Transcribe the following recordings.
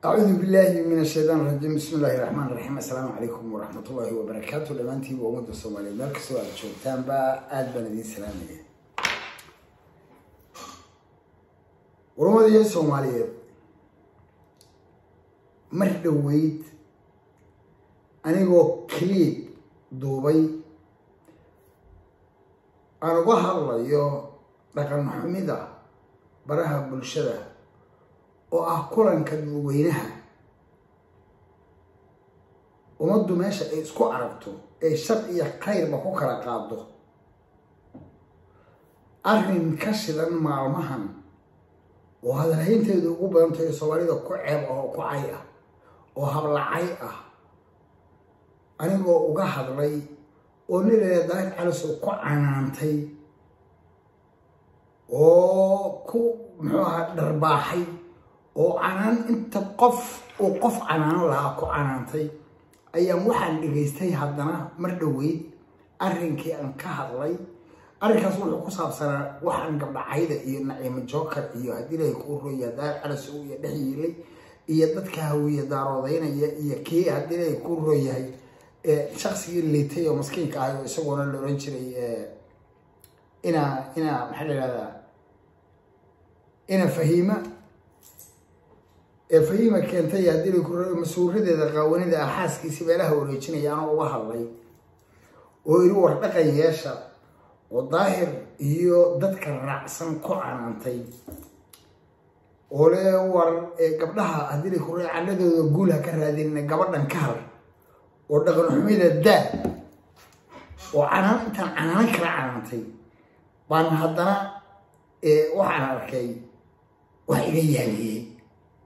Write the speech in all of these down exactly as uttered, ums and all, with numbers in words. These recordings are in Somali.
أعوذ بالله من الشيطان الرجيم. بسم الله الرحمن الرحيم. السلام عليكم ورحمة الله وبركاته. لمانتي وأمد الصومالي مالك سؤال شوفتان با آد بلدين سلامي ورمضي الصومالية مرد ويد أنيقو كليب دوبي أنا بحر الله يو لكن محمدة براها بالشدة وأقولن كدوينها ومدو ماشي إيه سكو عرفتو إيه شر إيه خير بكو كلا قادو أرهن كشلا مع المهن وهذا الحين تيدو بدن تيدو صواري دو كو عيب أو كو عيئة وهبلا عيئة أنا بو أوغا هدلي ونيلي دايت على سو كو عنانتي وكو محوها درباحي oo aanan inta qof oo qof aanan laha ku aanantay ayaan waxaan dhigaystay haddana mar dhaweyd arrinkii aan ka hadlay arrinkaas wuxuu ku saabsanaa waxaan gabdhacayda iyo Naciimo Joker iyo hadii ay ku rooyadaan alas oo iyo dhaxiyilay iyo dadka hawiye daaroodaynaya iyo kii hadii ay ku rooyahay ee shakhsiga leetay oo maskiinka ah oo isagoo la oran jiray ee ina ina maxaa la yiraahdaa ina fahima فهيما كانت يدير مسؤولية ذا قوانين ذا حاسك سبالها وريتشني أنا وهالله ويروح بقى ياشا والظاهر يو ذاتك الرأسن قعنا انتي ولا ور قبلها هدير كوري على ذا يقولها كره هذين قبلنا نكهر ودغن حميدة دا وعنا انت عنا نكره عنا انتي بان هدنا وحنا ركي وحيجي يعني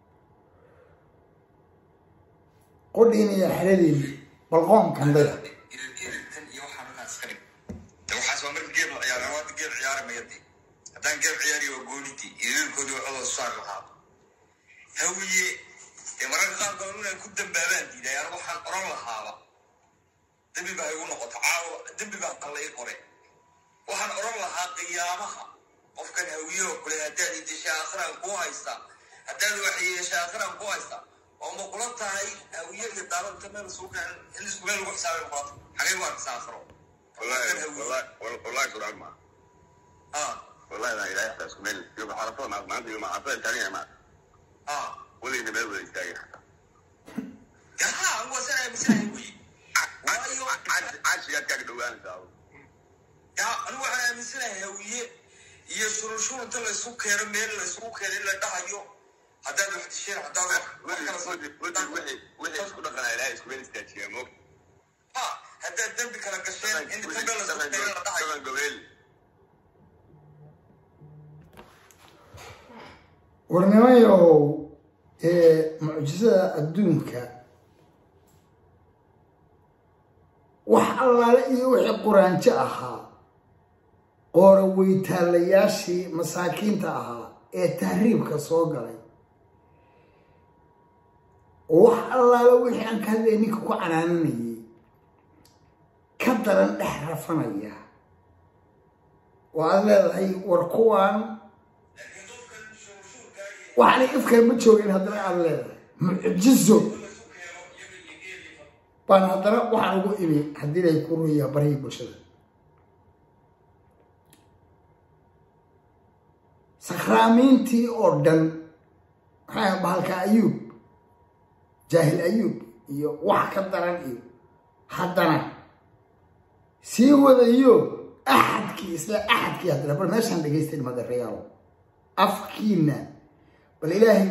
قولين يا حلالي بالقوم كان بيها يو حنا نسكري لو حاسوا من جيب عيار هو جيب عيار ما يدي هدان جيب عياري وقولتي يدين كودو الله صار لها هوي يمرن قام قانونا كدن بابان دي يا رب حن قرن لها دبي با يقول نقط عاو دبي با الله يقري وحن قرن لها قيامها قف كان هويه كل هدادي دي شاخرا كو هيستا هدادي وحي شاخرا كو هيستا وما قلت هاي هوية الدارة تمام سوق اللي سوق له حساب القاط حقيقة واحد سافروا والله والله والله سؤال ما آه والله لا إله إلا الله يوم عرفة ما ما عندي يوم عرفة تانية ما آه ولي نبي ولا يستاهل حتى يا هو سنة بسنة يوي أيوة عاد عاد شيء كذا دوان ساو يا أنا واحد من سنة هوية يسرو شو أنت اللي سوق كيرم اللي سوق كيرم اللي ده يو هذا اللي في الشارع هذا وحنا صوت وحنا وحنا وحنا سكون قناة لا يسكون استاتيا مو آه هذا الدم بكلام كشين إنت تبلا سوق كيرم ده طبعا قبل ورنمايو معجزة الدنيا وح الله لقي وحي قرآن جاءها قروي تالياشي مساكين تاها إيه تهريب كسوق علي وح الله لو وحي أنك هذا إنك كو عناني كدرا احرفنا إياه وهذا هي وركوان وحنا إفكار متشوقين هذا على معجزه بان هذا وحنا نقول إني هدي له يكونوا يا بري بشر سكرامينتي أردن هاي بالك أيوب جاهل أيوب يو واحد كدران إيو حدنا سيو ذا أيوب أحد كي إسلا أحد كي هذا بل ماشان دقيست المدى الريال أفكينا بل إلهي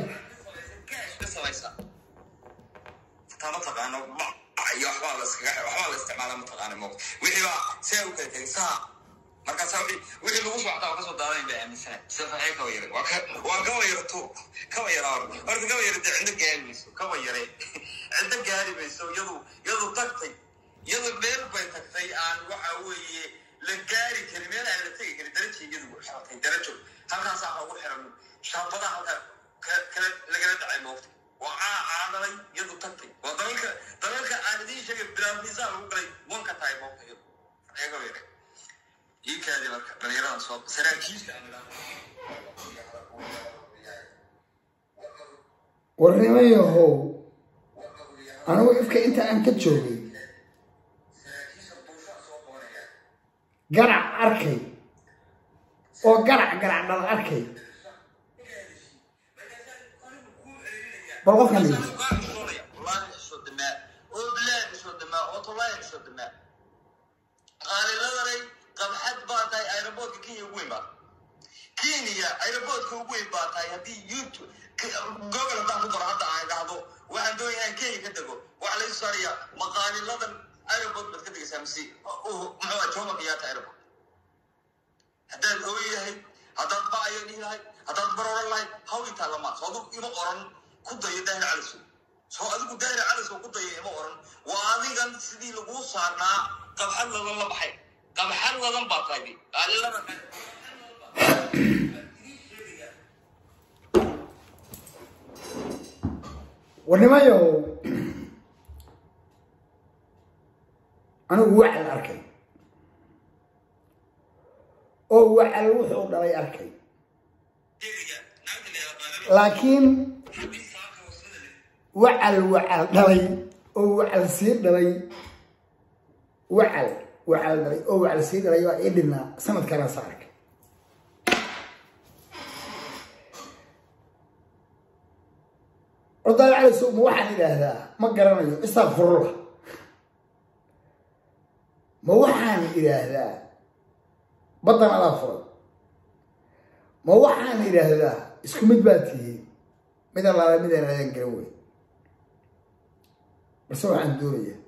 تما تقانا يو حوال حوال استعمال متقانا موقت وحي با سيو كتير ساعة marka sawi wixii lagu soo xataa kasoo daaday baa aaminsan safaxay ka yar waa waa ka yarto ka yaraa marka ka yarto inta gaarimayso ka yaray inta gaarimayso yadu yadu tagtay yadu meel bay tagtay aan waxa weeye la gaari karin meel aan la tagi karin darajada ugu xirtay darajo halkaas waxa ugu xiran shaabada halka kala laga dhacay moofta waa aanalay yadu tagtay waa dalka dalka aan idin sheegay bilaabisa lagu galay wanka taay moofta ay ka yaray إيه كذي مرك بنيران صوب سراكيش warnimayahow anigu ifka inta aan ka joogay garac arkay oo garac garac dhal arkay bal qofkan dhigeyso Kenya airport ugu weyn baa tahay hadii YouTube Google baa ku qorada aan dhahdo waxaan doonayaa Kenya ka tago waxa la isariya maqaaliladan airport bad ka digaysaa misi oo muxuu jooma qiyaata airport hadaan ooyahay hadaan baayo dhihay hadaan baroor lahay hawlita lama soo ima qoran ku dayo daahir caliso soo adigu daahir caliso ku dayo ima qoran waa adigan sidii lagu saarnaa qabxad ladan la baxay qabxad ladan baa tahay qaalilada warnimayo anigu wacal arkay oo wacal wuxuu dhalay arkay laakiin wacal wacal dhalay oo wacal sii dhalay wacal wacal dhalay oo wacal sii dhalay waa ii dhinaa sanadkana sa arkay وضل على سوق موحد إلى هذا ما قرنيه استغفر الله موحد إلى هذا بطن على فرض موحد إلى هذا اسكو مدباتي مدى الله مدى هذا نقروي بس هو عن دورية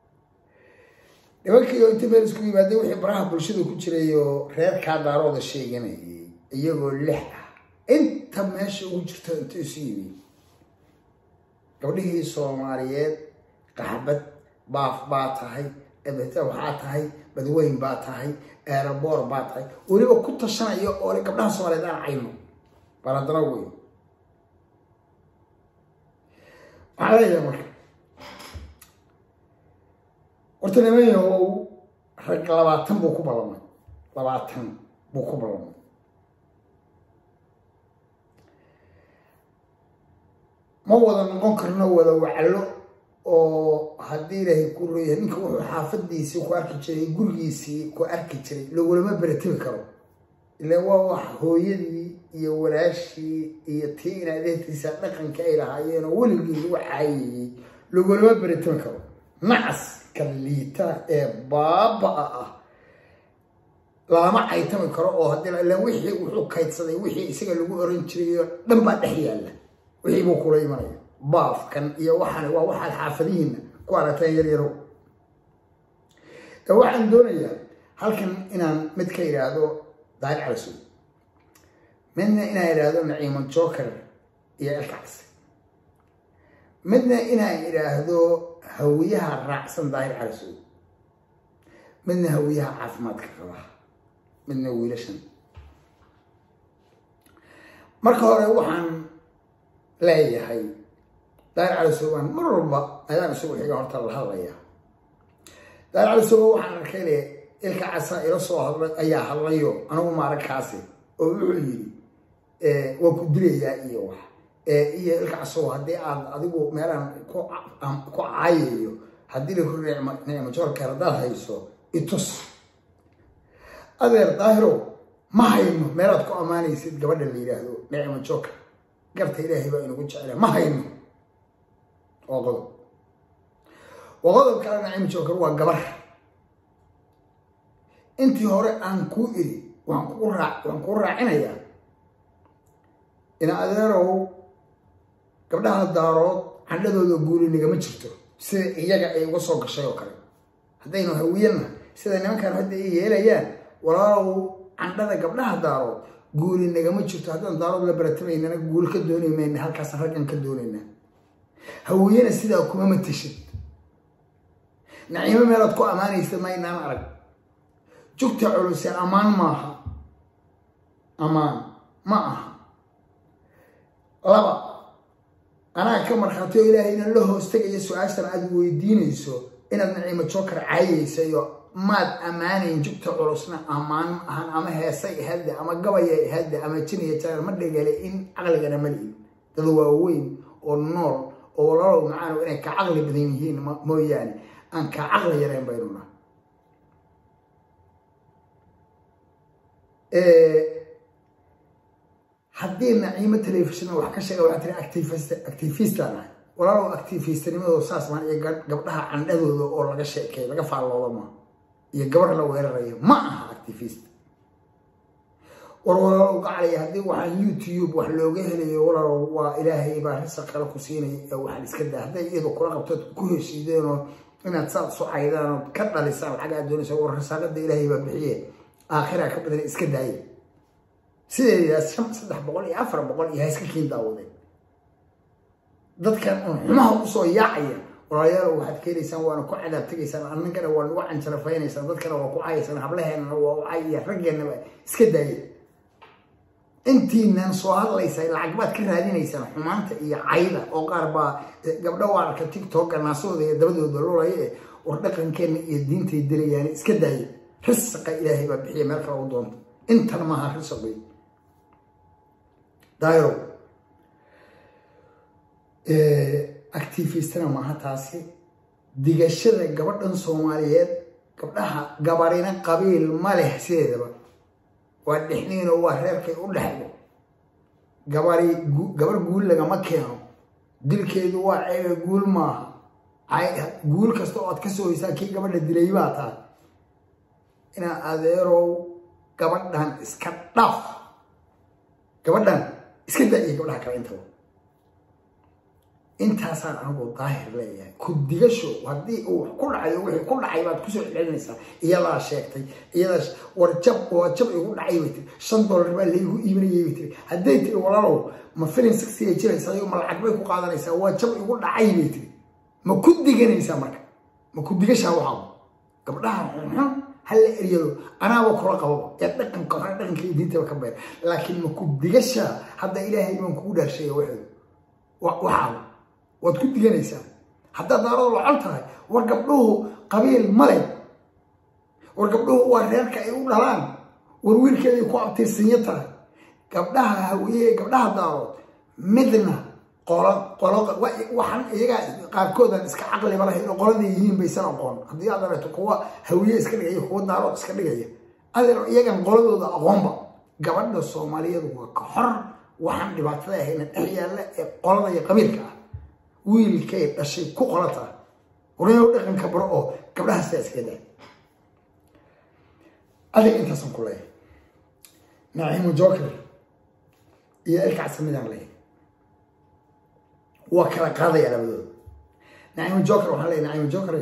لما كيو انت بين اسكو مدباتي وحي براها برشدو كتشريو رياد كاد عروض الشيء جنيه يقول لحة انت ماشي وجرت انت سيبي gabdhihii Soomaaliyeed qaxbad baaf baa tahay abata waxa tahay badweyn baa tahay aeroboor baa tahay waliba ku tashanayo oo gabdhaha Soomaaliyeed aan cayno baradana weyn عليه مرة قلت له مين هو رجل لبعتهم بوكو بالله لبعتهم بوكو بالله ما وضع نقول كرنا ولا وعلو أو هدي له كله يعني كم حافظ ديسي وكأرك شيء يقول ديسي كأرك شيء لو ولا ما برتب كرو اللي هو هو يدي يوراشي يتين هذه تسمى كان كائن عيان واللي هو عي لو ولا ما برتب كرو نعس كليتا بابا لا ما عيتم كرو أو هدي لا وحي وحو كيد صدي وحي يسقى لو أورنجري لم بعد حياله وحي بكرة يمري باف كان يوحنا وواحد حافظين كوارتين يريرو واحد دونيا هل كان إنا متكير هذا داير على سوق منا إنا هذا نعيم جوكر يا الكعس منا إنا هذا هويها الرأس داير على سوق منا هويها عفمات كفرها منا ويلشن مركه روحان لا يحي داير على سوق مربى أنا سوق حاجة هرت الله هذا داير على سوق وحنا كله الكعس إلى صوه أيها الله يو أنا ما أعرف كعسي وبيقولي إيه وكبري يا إيوه إيه الكعس هو هدي على أديكو مثلا كو كو عايو هدي له كل نعمة نعمة جور كردال هيسو يتص أذر ظاهرو ما هينو مرات كو أماني يصير قبل اللي يراهدو نعمة جوك قرت إلهي بقى إنه كنت عليه ما هينو وغضب وغضب كان نعمة جوك هو قبر أنتي هوري أنكو إلي وأنكو راع وأنكو راعنا يا إن أذره قبلها الدارات عندنا يقولوا إني ما شفته سيد يجا أي وصل كشيء وكذا هذا إنه هوينا سيد إنه كان هذا إيه لا يا ولا عندنا قبلها الدارات قول إني ما شفته هذا الدارات اللي برتمي إن أنا أقول كدوني من هالكسر هالكن كدونينا هوينا سيد أكو ما متشد نعيم ما رتكو أماني يسمى إن أنا أرد جبت عروسي أمان معها أمان معها لبا أنا كمر خاطئ إلهي إن الله استجى سؤال سنعد ويدين يسوع إن النعيم تشكر عاي سيو ماد أماني جبت عروسنا أمان هن أما هسي هذا أما قوي هذا أما تني يتر مدة قال إن أغلى جنا مليء تدوا وين oo nool oo walaalow macaan inay ka caqli badan yihiin mooyaane aan ka caqli yareen baynuna haddii Naciimo telefishin wax ka sheega waxa tiri activist activist ah walaalow activistnimadu saas ma ay gabdhaha candhadooda oo laga sheekay laga faaloodo ma iyo gabar la weerarayo ma aha activist walaalow qacay haddii waxaan YouTube wax looga helayo walaalow waa ilaahay baa risaq kala ku siinay waxaan iska daa haday iyadoo kula qabto ku heshiideen oo inaad saad soo caydaan ka dhalisaan xaga doonaysa war risaqada ilaahay baa bixiyay aakhira ka badan iska daayay sideedaas saddex boqol iyo afar boqol iyo iska kiin daawadeen dadkan xumaha u soo yaacaya walaalayaal waxaad keenaysaan waana ku cadaab tagaysaan annagana waa lagu canjarafaynaysan dadkana waa ku caayaysan hablaheena waa u caayaya raggeena iska daayay intiinan soo hadlaysay lacag baad ka raadinaysaan xumaanta iyo cayda oo qaar baa gabdho waa arka TikTok ganaasooda iyo dabadooda loolayay war dhaqankeena iyo diintay dilayaan iska daayay risqa ilaahay baa bixiya meel kale u doonto intan ma aha risqay daayro activistana maaha taasi digashada gabadhan Soomaaliyeed gabdhaha gabarina qabiil ma leh sideedaba waa dhixniino waa reerkay u dhaxlo gabari gabar guul laga ma keeno dilkeedu waa ceeb guul maaha ay guul kasto oo aad ka soo haysaa kii gabadha dilay baa taa ina adeero gabadhan iska dhaaf gabadhan iska daayay gabadha kale inta intaasaan anigu daahir leeyahay ku digasho haddii uu ku dhacayo wixii ku dhacay baad ku soo celinaysaa iyadaa sheegtay iyadaa warjab oo jab igu dhacay bay tiri shan dollar baa laygu iibinayay bay tiri hadday tiri walaalow ma filin sixty ay jiraysaa iyo ma lacag bay ku qaadanaysaa waa jab igu dhacay bay tiri ma ku diganaysaa marka ma ku digashaa waxaa gabdhaha xun hal eriyado anaaba kula qabo ee dhaqanka hore dhaqanka diinta ka beer laakiin ma ku digashaa hadda ilaahay baan kugu dhaarshay waxay waxaa waad ku diganaysaa hadda daarado la cuntahay war gabdhuhu qabiil male war gabdhuhu waa reerka ay u dhalaan war wiilkeedii ku abtirsan tahay gabdhaha hawiye gabdhaha daaro midna qolo qolo waxan iyaga qaarkoodan iska caqli ma lahayn qoladii yihiin baysan aqoon haddii aad aragto kuwa hawiye iska dhigaya kuwa daaro iska dhigaya adeer iyagan qoladooda aqoonba gabadha Soomaaliyeed waa ka xor waxaan dhibaatada ahayna dhexyaala ee qolada iyo qabiilka wiilkay dhashay ku qolata walaal dhaqanka baro oo gabdhaha siyaasiga adiga intaas ku leeyahay Naciimo Joker iyo ilka asmidan leeyahay waa kala qaadaya labadooda Naciimo Joker waxa leeyahay Naciimo Joker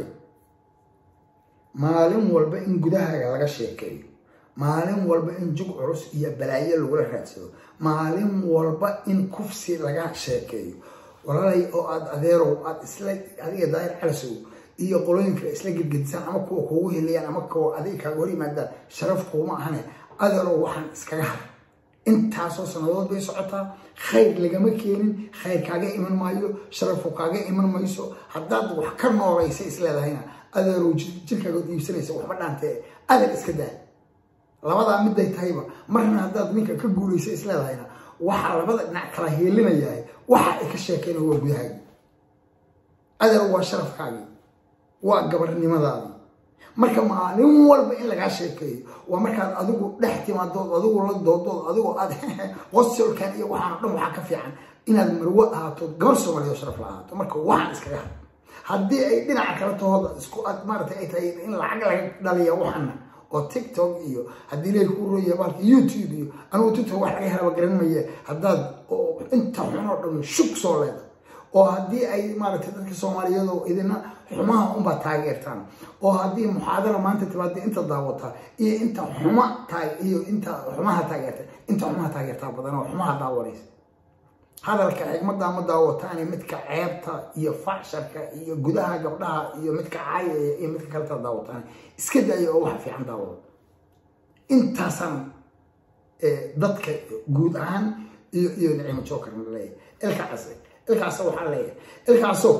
maalin walba in gudahaaga laga sheekeeyo maalin walba in jug culus iyo balaayo lagu raadsado maalin walba in kufsi laga sheekeeyo walaalay oo aad adeero aad isla adiga daayir calasow iyo qolooyinka isla gidgidsan ama kuwa kugu heliyaan ama kuwa adiga ka hor yimaada sharaf kuma ahane adeero waxaan iskaga har intaasoo sanadood bay socotaa khayr lagama keenin khayr kaaga iman maayo sharaf kaaga iman mayso haddaad wax ka noolaysa isleedahayna adeero jirkaaga iibsanaysa waxba dhaantee adeer iska daa labadaa miday tahayba marna haddaad ninka ka guulaysa isleedahayna waxa labada dhinac kala heelinayaa waxa ay ka sheekeen waa gudaha adeer waa sharafkaaga waa gabarnimadaada marka maalin walba in laga sheekeeyo waa markaad adigu dhex timaado adigu la doodo adigu aad qosolkan iyo waxaan dhan waxa ka fiican inaad marwo ahaato gabar Soomaaliyeed sharaf lahaato marka waxaan iskaga had haddii ay dhinaca kala tahooda isku aad maartay ay tahay in lacag laga dhaliyo waxana oo TikTok iyo hadii leey ku rooyay baalka YouTube iyo anu TikTok wax laga helo garan maaye haddaad inta xumo dhan shuk soo leedahay oo hadii ay maartay dadka Soomaaliyeed oo idina xumaha un ba taageertaan oo hadii muxaadara maanta tibaad inta daawata iyo inta xuma taag iyo inta xumaha taageerta inta xumaha taageerta badan oo xumaha daawanaysa hadalka xigmada ma daawataan midka ceebta iyo facsharka iyo gudaha gabdhaha iyo midka caayaya iyo midka kale daawataan iska daayo oo wax fiican daawado intaasan ee dadka guud ahaan iyo iyo Naciimo Joker leeyahay ilka casay ilka casay waxa leeyahay ilka casoo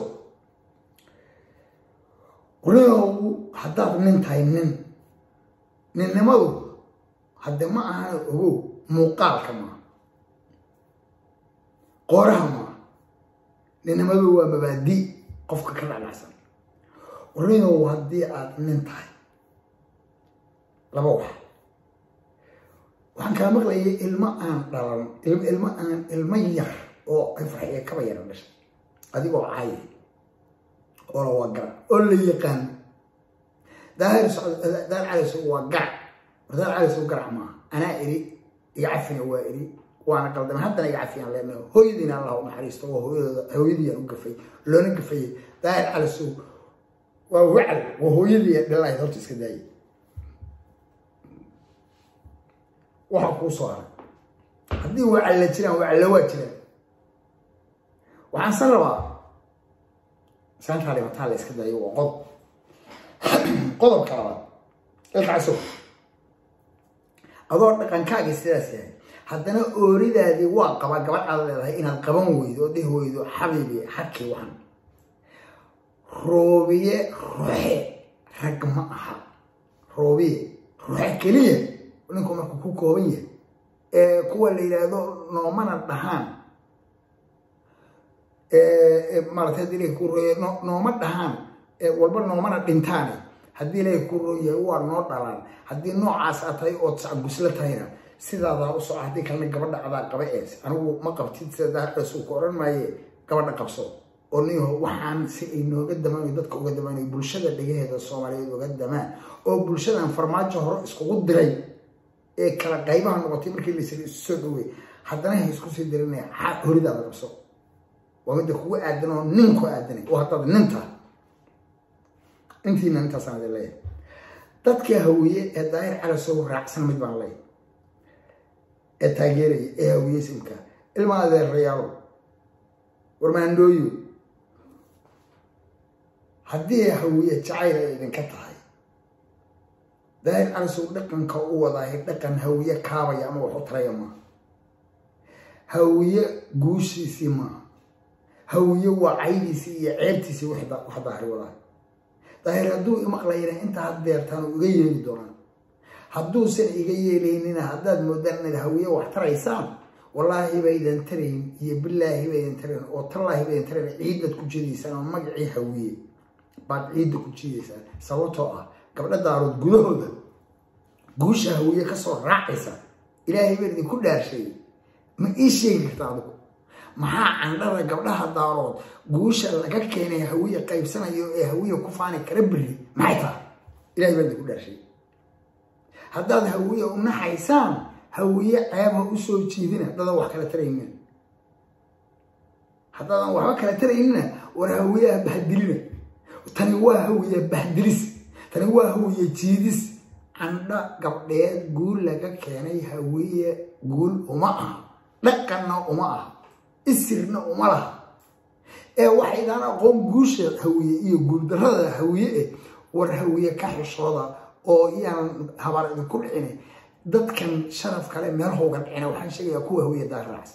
qoloo haddaad nin tahay nin ninnimadu hadda ma aha ogow muuqaalka ma qoraha ma ninimadu waa mabaadi qofka ka dhacsan ورينو هدي ننتهي لبوح وحن كان مغلي الماء دلان الماء الميح او كفرحيه كبير مش اديو عاي او وقع اللي يقان داير داير على سو وقع داير على سو قرع ما انا اري يعفني واري وانا قلدم هدنا يعفيان لانه هويدنا الله نحريسته وهو هويدي وقفي لو نقفي داير على سو ووعد وهو يلي بالله يهرت اسكداي وحكو صار هدي وعد لا جيران وعد لا واجيران waxaan saraba san taale ma taale iskadaay oo qodob qodobka ee kacso adoo dhaqankaaga sidaas yahay haddana ooridaadii waa qaba gabadh aad leedahay inaad qaban weydo oo dhihooydo xabiibi xaqi waxan روبيه روحي رقم أحد روبيه روحي كليه ونكون مركو كوبيه إيه كوا اللي يلاقوا نومنا الدهان إيه مرة هذي اللي يكون نومنا الدهان إيه والبر نومنا الدنتاني هذي اللي يكون يوار نور دلان هذي نوع عساتي أو تسع بسلة هنا سيدا ذا وصو هذي كان قبل عذا قبل إيش أنا ما قبتي سيدا رسوك ورن ما ي قبل قبصو ونيو وحان سي إنه قدمان يدك وقدمان يبلشة اللي هذا الصومالي وقدمان أو بلشة فرماجة هو إسقوط دري إيه كلا قايبها النقطة بركي اللي سري السودوي حتى نه يسقط في درني حق هريد هذا بس ومدك هو أدنى ننكو أدنى وهذا ننتا أنتي ننتا سنة الله تذكر هوية الدائر على سو رأسنا مدبر الله التاجري إيه هوية سمكة الماذا الريال ورماندويو هدي هوية شعيرة إذن كتاي داير على سوق دقن كأوه ظاهر دقن هوية كابا ياما وحطرة ياما هوية قوشي سيما هوية وعيدي سي عيبتي سي وحدا وحدا هرولاه داير هدو مقلينا انت هدير تانو يغيري دوران هدو سن يغيرينينا هداد مودرن الهوية وحطرة يسام والله بيدن ترين هي بالله بيدن ترين والله بيدن ترين عيدة كجديسان ومقعي هوية بعد عيدة كجديسان سوتها قبل دارود قلوه قوش هوية كسر راعسة إلهي بيدن كل هالشيء ما إيش شيء كتابه محا عندنا قبلها دارود قوش اللي كان هوية قيب سنة هوية كفاني كربلي معها إلهي بيدن كل هالشيء هذا هوية ونحيسان هوية عيبها أسوي تشيدنا هذا واحد كلا ترينا هذا واحد كلا ترينا ورهوية بهدلنا وتنواه هوية بهدلس تنواه هوية تشيدس عندنا قبل قول لك كأني هوية قول ومعها لكنا ومعها السرنا ومعها إيه واحد أنا قوم قوش هوية يقول ده هذا هوية ورهوية كحش هذا أو يعني هبار كل عينه dadkan sharaf kale meel hoogan ina waxaan sheegayaa kuwa hawiye daar raas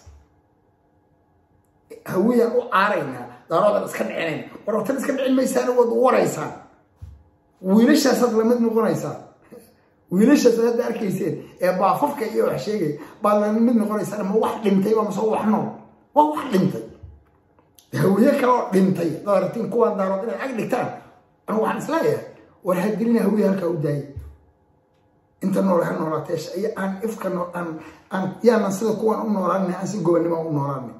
hawiye u aarayna darooda iska dhiceen warta iska dhicin maysaan wad waraysan wiilashaas la mid noqonaysan wiilashaas aad arkayseen ee baafafka iyo wax sheegay baa la mid noqonaysan ma wax dhintay ba soo wax nool waa wax dhintay hawiye kale dhintay daartiin kuwa darood inay ag dhigtaan ana waxaan islaayaa war hadilina hawiye halka u daayay inta noolaha noolateesh ay aan ifka no aan aan yaana sida kuwan u noolaanay aan si gobanimo u noolaanay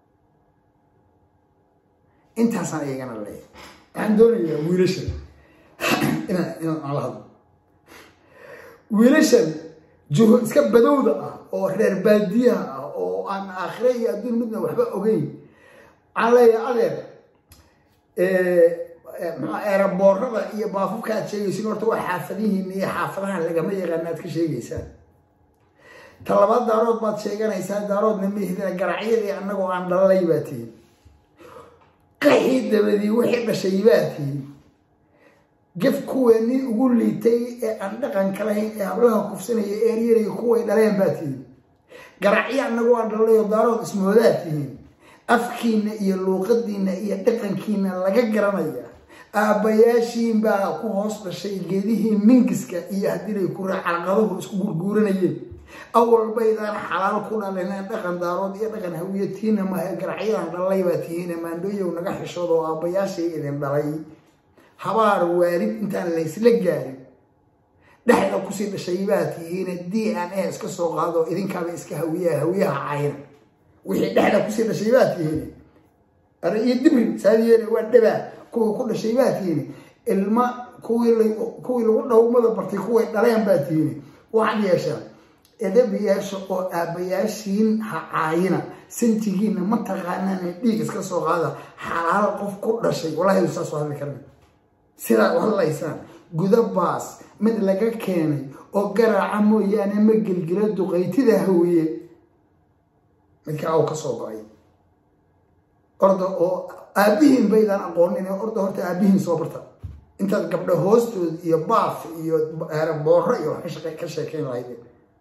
intaas aan eegana leeyahay aan doonayaa wiilasha ina ina ala hado wiilasha juhud iska badowda ah oo reer baadiyaha ah oo aan aakhire iyo adduun midna waxba ogeyn aan leeyahay adeer ee eeraboorada iyo baafufka aad sheegaysiin horta waa xaafadihiin iyo xaafadahan lagama yaqaan aad ka sheegaysaan talabaad daarood baad sheeganaysaa daaroodna meehda garacyadii annagoo aan dhalay baa tihiin qaxii dabadii wixii dhashay baa tihiin gef kuweenii ugu liitay ee aan dhaqanka lahayn ee hablaha kufsanaya eeryaraya kuway dhaleen baa tihiin garacyo annagoo aan dhalay oo daarood ismoodaa tihiin afkiina iyo luuqadiina iyo dhaqankiina laga garanaya aabayaashiin baa ku hoos dhashay geedihii mingiska iyo hadii ay ku raacaqaduhu isku gurguuranayeen أول بيضان حلال كنا لنا دقن دارود يا دقن هويتينا ما قرعيان دلي باتينا ما ندوي ونجح شوضو أبياشي إذن دلي حوار وارد أنت ليس لجاري دحنا كسيد الشيباتيين الدي أن إس كسو هذا إذن كان إسك هوية هوية عين وحين دحنا كسيد الشيباتيين أنا يدمن سادين ودبا كو كل الشيباتيين الماء كوي كوي لو ما برتي كوي دليان باتيين واحد يشاء إذا بيشقو أبياشين عينة سنتيجين ما تغنى ديك كسو هذا حلال قف كل شيء ولا يساس هذا الكلام سيدا والله يسان جذب باس من لقى كاني أو جرى عمو يعني مجل جلد وقيت ذا هوية من كأو كسو قاي أرض أو أبيهم بيدان أقول إنه أرض هرت أبيهم صبرتا أنت قبل هوست يباف يا بورة يا حش كشكين رايدين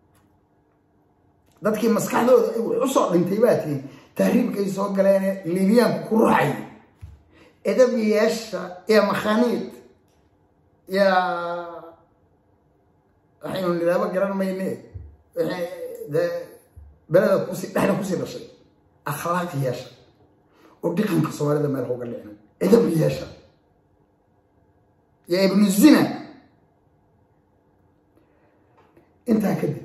dadkii maskaxdooda ay u soo dhintay baatiin tahriibka ay soo galeen Libyaan ku ruuxay edabiyaasha ee maxaniid ya waxaynu nilaba garan maynee da balada ku si dhaxna ku si dhashay akhlaaqiyasha oo dhaqanka Soomaalida meel uga leeyahay edabiyaasha ya ibn zina inta kadib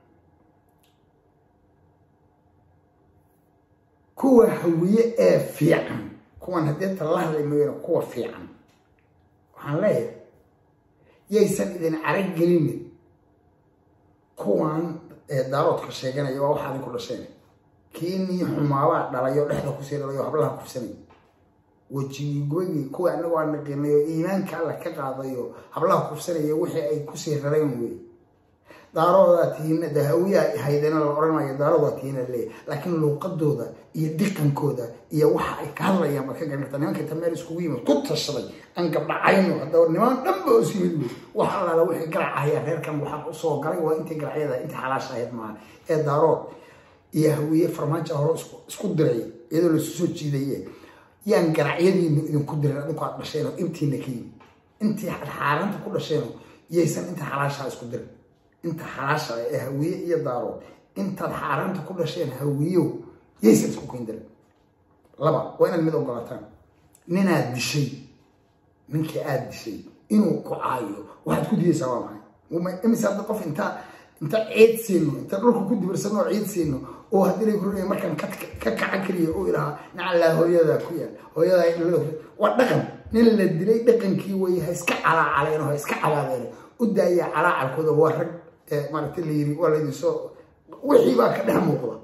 كوا هوية إيه فيعن كوا هديت الله لميرا كوا فيعن وحنلاقي يسن إذن عرق قليل كوا دارات كشيء يوا واحد كل شيء كيني حماوات لا يو لحظة كسير لا يو حبلها كفسني وجي جوي كوا أنا وانا قلنا إيمان كلا كقاضي يو حبلها كفسني يوحي أي كسير ريموي داروداتين دهوية هيدنا القرآن داروداتين اللي لكن لو قدوا ذا يدقن كودا يوحى كهلا يا ما كان قلت أنا كنت مارس كويمة تتصل أنك بعينه هذا النمان نبأ أسيله وحلا لو إحنا قرع هي غير كم وحق صو قري وأنت قرع هذا أنت حلا شاهد معنا دارود يهوية فرمانة هروس سكودري إذا السوسو تجديه يعني قرع يدي إنه كودري أنك قاعد مشينا أنت نكين أنت حارنت كل شيء يسمى أنت حلا شاهد سكودري أنت حاشا هوية يا دارو أنت الحرام كل شيء هويه يسمى سكوكين دل لبا وين المدو قلتان ننا دشي منك آد دشي إنه كعايو واحد كود يسوى معي وما إمي سابد قف أنت أنت عيد سينو أنت روح كود برسنو عيد سينو أو هدي لي يقولون مركان كعكري أو إلها نعلا هوية ذا كويا هوية ذا يقولون ودقن نلا الدلي دقن كيوي هيسكع على علينا هيسكع على ذلك ودايا على على كذا واحد مالك اللي يري ولا يدسو وحي باك ده موقضة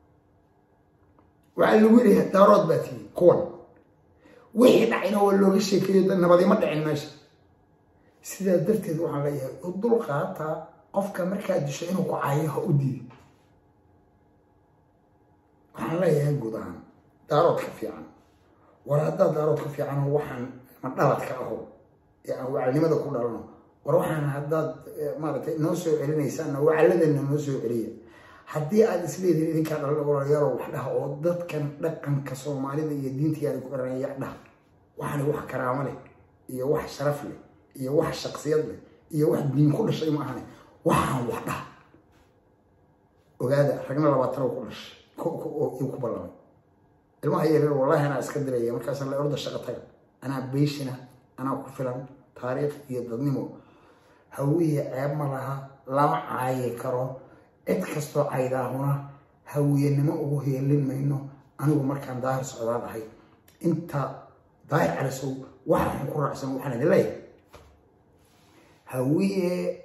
وعلى ويري دارود باتي كون وحي دعينا ولا غشي كده نبضي ما دعين ماشي سيدا درت ذو عليها الضل قاطع قف كمركا دشينه كعايها ودي عليها جودان دارود كفيعان ولا دارود كفيعان هو حن ما دارت كأهو يعني هو على لماذا كل لنا وروحنا هداد مالتي نوسو علينا وعلدنا نوسو عليا حدي أنا سليد إذا كان الأول يرى وحدها وضد كان لكن كصومالي ذي دينتي يعني كبرنا يعده وحنا واحد كرامة لي يا واحد شرف لي يا واحد شخصية لي يا واحد دين كل شيء معنا واحد وحدها وهذا حقنا لو ترى كلش يكبر لنا المهم هي والله أنا اسكندرية مركز أنا الأرض الشقتين أنا بيشنا أنا كفلان تاريخ يضنمو هوية عيب ملها لما عاي كرو اتكستو عيدا هنا هوية نما أبو هي اللي منه أنا ومركان ظاهر سعودان هاي انت ظاهر على سو واحد نقول رأسنا وحنا دلي هوية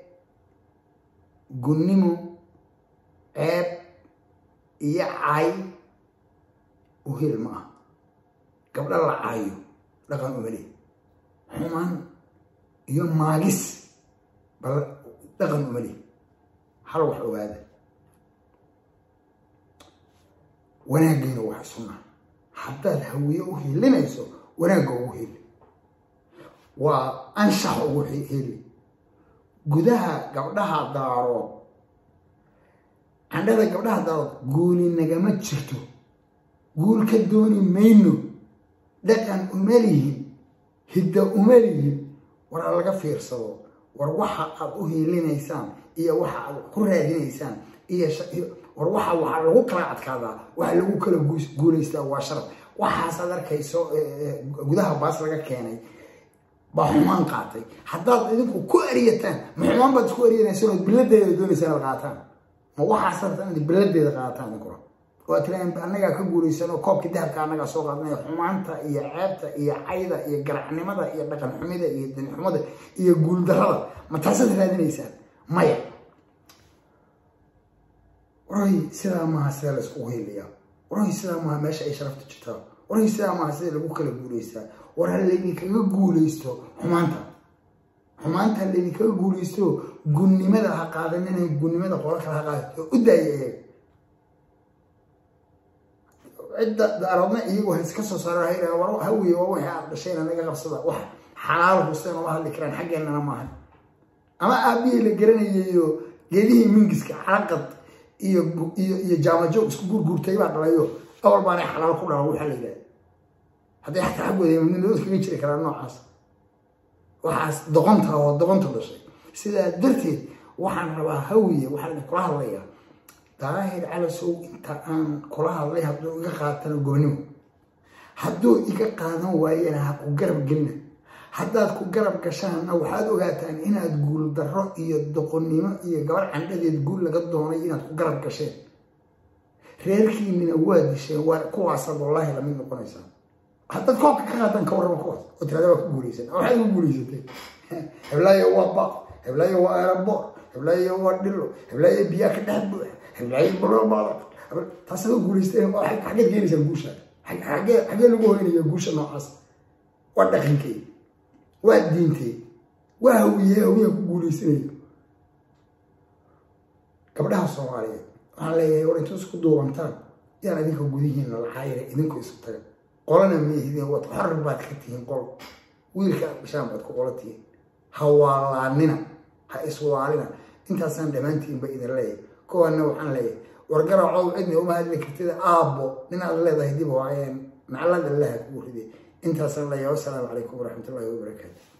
قنمو عيب يعاي وهي الماء قبل الله عايو لكن أمري حمان يوم ماجس بل لغن أمري حلو حلو هذا وناقين واحد سنة حتى الهوية وهي اللي نيسو وناقو وهي وأنشح وهي اللي قدها قبلها دارو عندها قبلها دارو قولي النجمات شفتو قول كدوني مينو لكن أمريه هدا أمريه ورا لقى فيرسو war waxa aad u heelinaysaan iyo waxa aad ku raadinaysaan iyo war waxa waxa lagu kala adkaadaa waxa lagu kala guuleystaa waa sharaf waxaas aad arkayso gudaha baas laga keenay baa xumaan qaatay haddaad idinku ku eriyataan ma xumaan baad isku eriyanaysaan oo biladeeda doonaysaan qaataan ma waxaas aad biladeeda qaataan inkura waa tiraan anaga ka guuleysan oo koobkii dahabka anaga soo qaadnay xumaanta iyo ceebta iyo cayda iyo garacnimada iyo dhaqan xumida iyo din xumada iyo guul darrada ma taasad raadinaysaan maya waray sida ma hasal isku heeliya waray sida ma meesha ay sharafta jirtaa waray sida ma sida lagu kala guuleystaa war hal leeyahay kaga guuleysto xumaanta xumaanta leeyahay kaga guuleysto gunnimada ha qaadanina gunnimada qolo kala ha qaadato u daayay عدة دارنا إيه وهنسكت صار هاي ورا هوي ووها بشينا نجا قصدا واحد حلال بستان الله اللي كان حاجة أنا ما هن أما أبي اللي جرني يو جديه منجسك حركة إيه إيه إيه جامع جو سكور جور تيجي بعد رايو أول ما حلال كله هو حل ده هذا حتى حبوا ده من الناس كمية شيء كلام نوعاس وحاس ضغنتها وضغنتها ده شيء سيدا درتي وحنا ربا هوي وحنا كلها ريا ظاهر على سوق انت ان كلها الله هدو iga qaatan goonimo haduu iga qaadan waayana ha ku garab gelina hadaad ku garab gashaan waxaad ogaataan inaad guul darro iyo doqonnimo iyo gabar candhadeed guul laga doonay inaad ku garab gasheen reerkiina waa dishay waa kuwaas wallahi la mid noqonaysa hadaad koobka ka qaadan ka warrama kuwaas oo tirada ku guuleysan waxay u guuleysatay heblaayo waa baq heblaayo waa arabo heblaayo waa dhilo heblaayo biya ka dhaxbu هلاقي برا بعض تصل جولستين واحد حاجة جيني سنجوشة حاجة حاجة لقوه هنا يجوشة ناقص ودخن كي ودين كي وهوية هوية جولستين قبلها الصومالية على وريتوس كدو وانتان يعني ذيك وجودين الحياة إذنكم يسوتها قلنا ميه ذي هو تحرر بعد كتير قل ويلك بشام بعد قولتي هوالنا هيسوا علينا أنت أصلا دمانتين بإذن الله كوانا وحنا ليه ورجع عود عندي وما هذي كتير أبو من الله ذا يديبه عين مع الله الله كبر دي أنت صلى الله عليه وسلم عليكم ورحمة الله وبركاته.